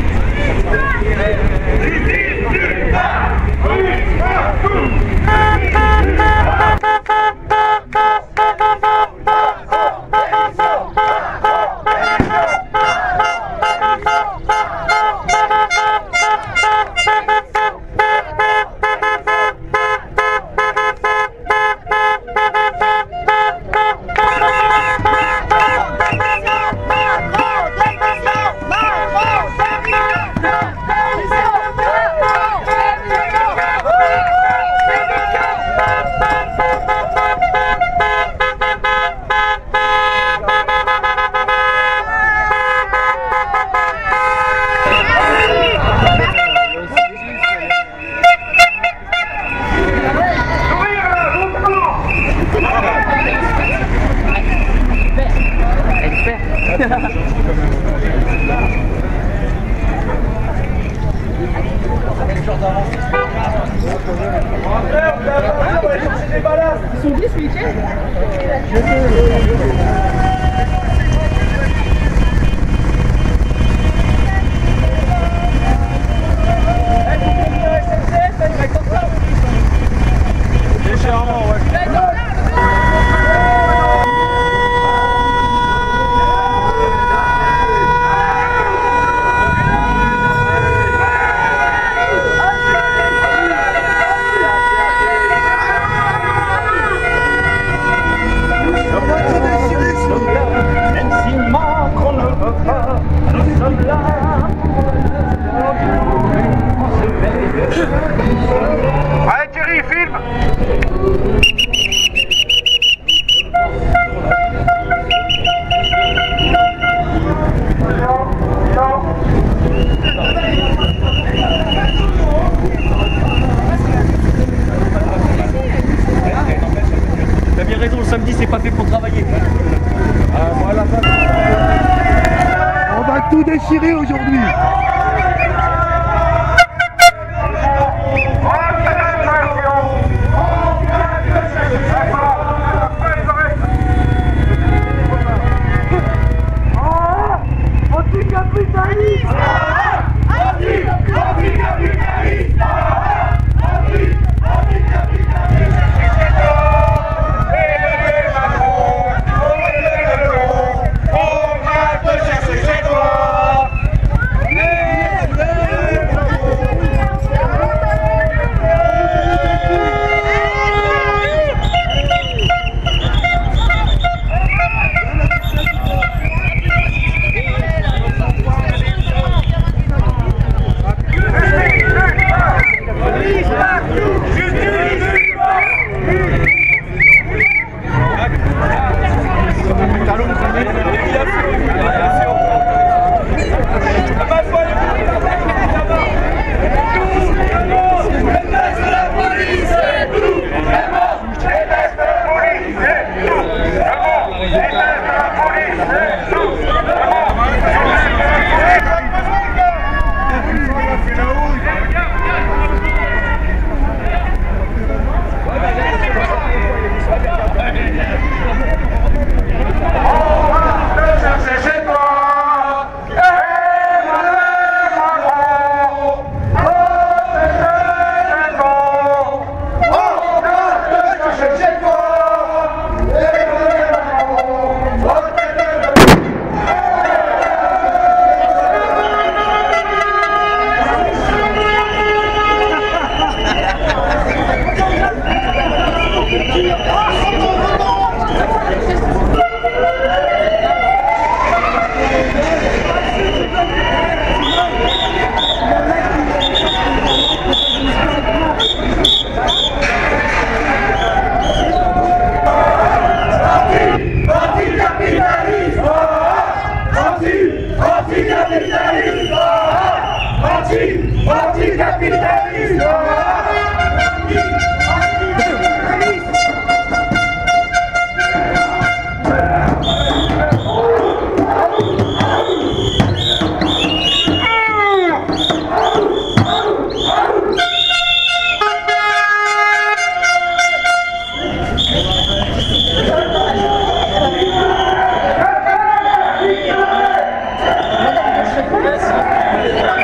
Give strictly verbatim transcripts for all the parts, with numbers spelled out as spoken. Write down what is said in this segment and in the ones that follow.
Ils sont dix ce week-end. Légèrement, ouais. Allez Thierry, filme. T'as bien raison, le samedi c'est pas fait pour travailler. Ah, voilà. On va tout déchirer aujourd'hui. Merci.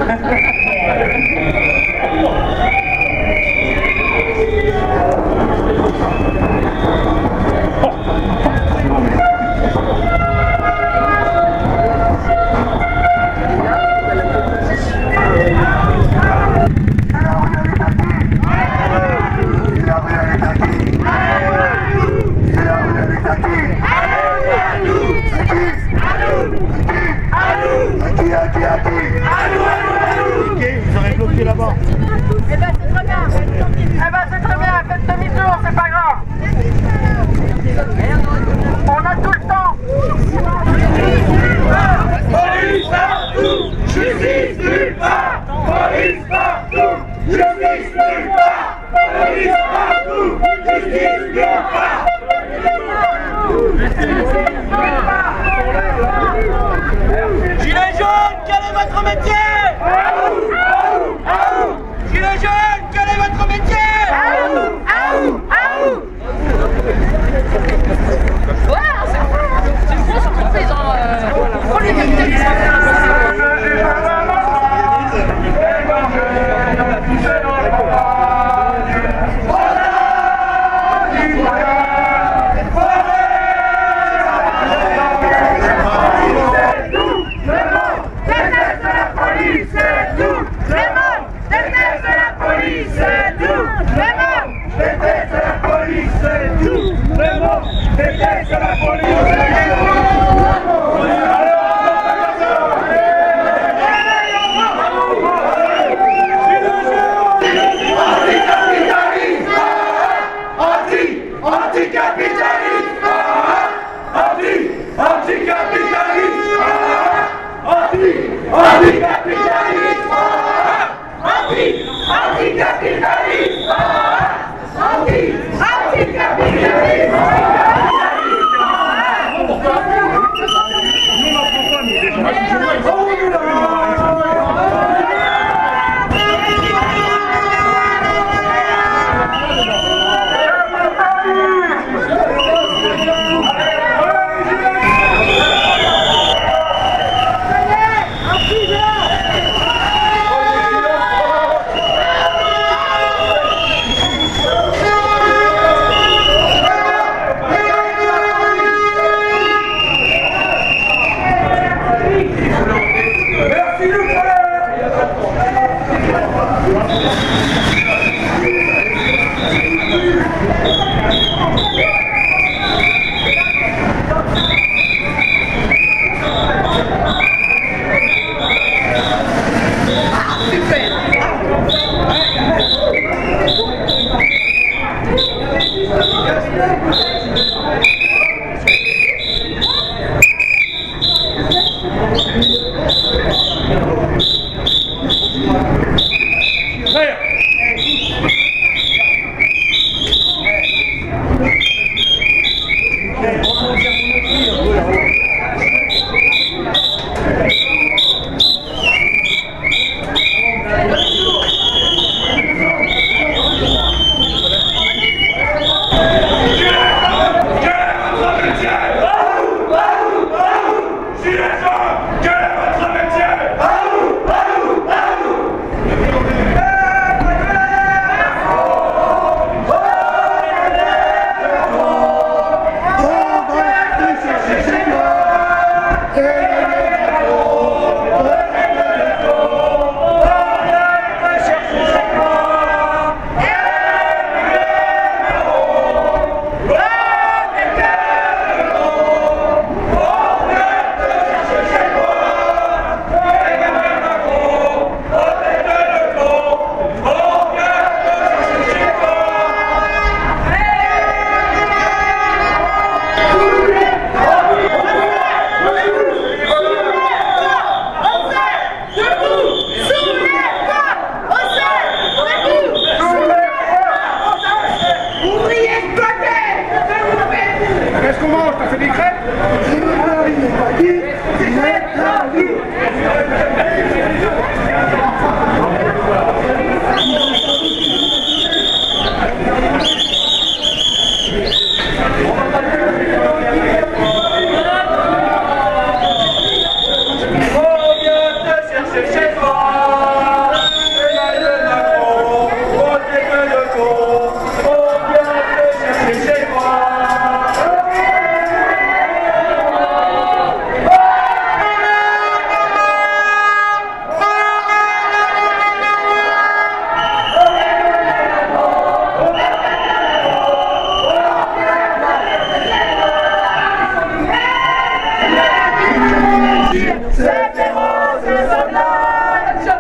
Là-bas. Eh ben c'est très bien. Eh ben c'est très bien. Faites demi-tour, c'est pas grave. On a tout le temps. Police partout, justice nulle part. Police partout, justice nulle part. Police partout, justice nulle part. Gilets jaunes, quel est votre métier? Gilets jaunes, quel est votre métier? Aou, aou, aou. Ouais, c'est une grosse entreprise, hein. Euh, pour les vérités qui sont Chez toi.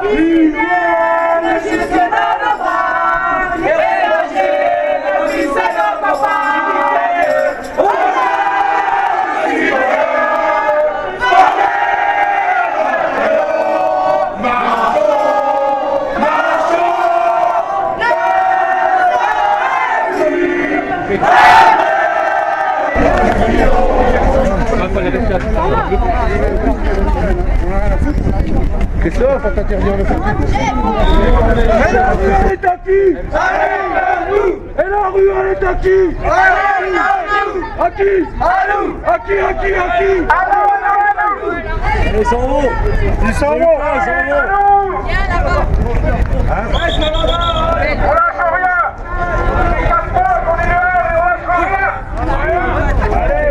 Ils viennent jusque dans nos bras et mélanger nos fils et nos copains. Oh là, si Christophe, on t'interdit de faire. Et la rue, elle est à qui? Et la rue, elle est à qui? À qui? À qui? À qui? À qui? Ils s'en vont. Ils s'en vont. Ils s'en vont. Viens là-bas. On lâche rien. On casse pas, on est là, on lâche rien. Allez,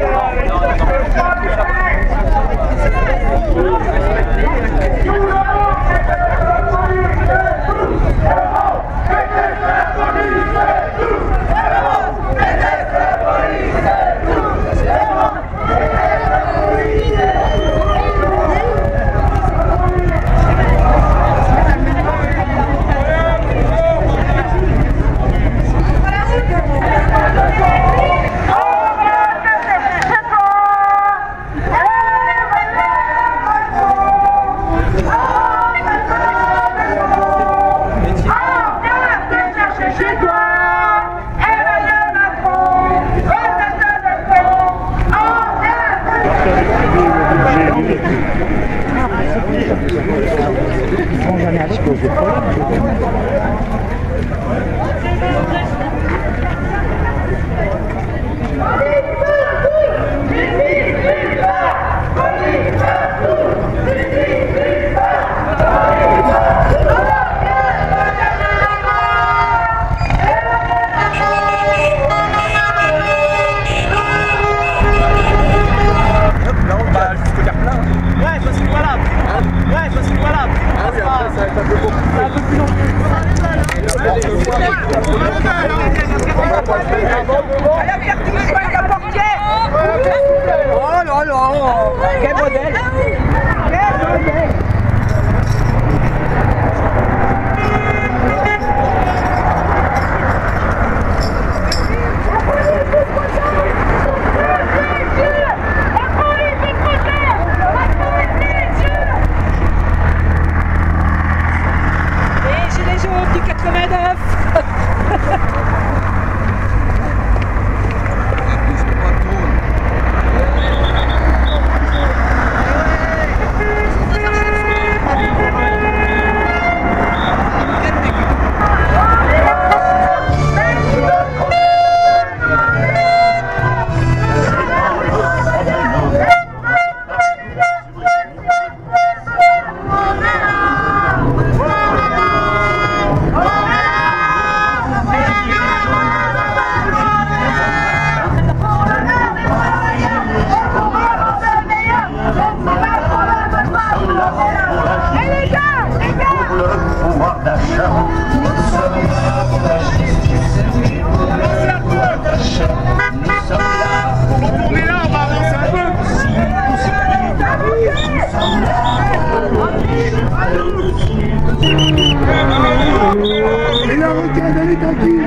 Et la roquette, elle est à qui?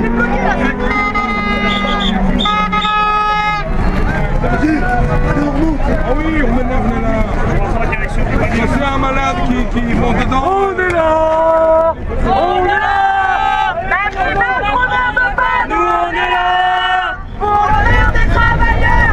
Vas-y, allez, on remonte. Ah oui, on est là, on est là. C'est un malade qui, qui monte dedans. On est là. On est là. Même si on ne veut pas, nous on est là. Pour l'honneur des travailleurs.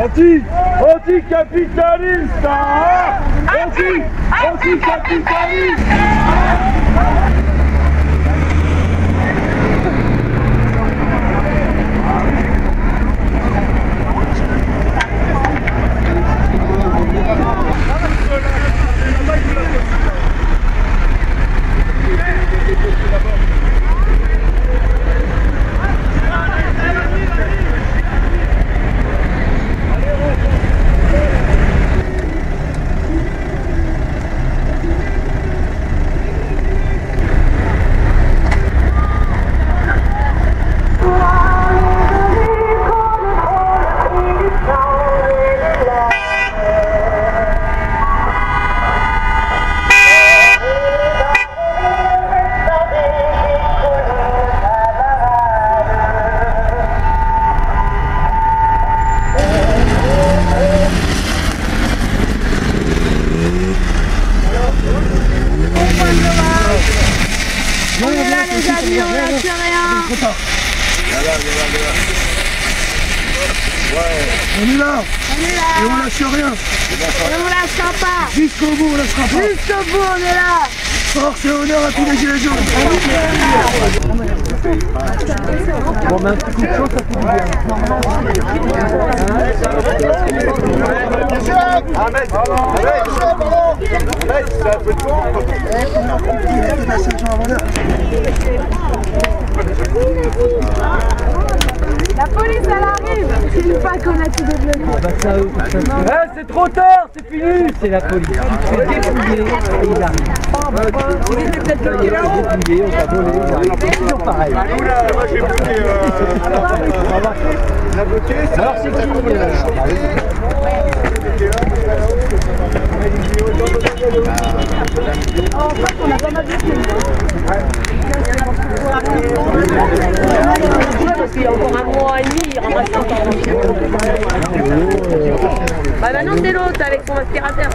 Anti, anticapitaliste, hein? Anti, anticapitaliste. On est là les amis, on lâche rien. On est là. On est là. Et on lâche rien. Et on lâchera pas. Jusqu'au bout, on lâchera pas. Jusqu'au bout, on est là. Force et honneur à tous les gilets jaunes. Bon, mais un petit coup de chaud, ça fait du bien. La police, elle arrive. C'est une fois qu'on a tout débloqué. Ah bah ça, eux, ça, ça. Eh, c'est trop tard, c'est fini. C'est la police. Tu te fais dépouiller et il arrive. Il était peut-être bloqué là-haut. Dépouillé, on t'a volé, il arrive. C'est toujours pareil. Moi j'ai bloqué. La bloqué, c'est Alors c'est qui euh... En fait, on a pas mal de films. Parce qu'il y a encore un mois et demi, il ramasse encore. Bah maintenant c'est l'autre avec son aspirateur.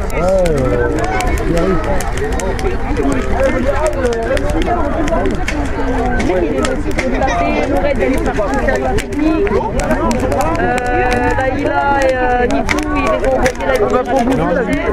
Il est aussi pour taper, Lorette elle est partie au service technique. Euh, Laïla et euh, Nipou, il est convoqué là, ils vont passer.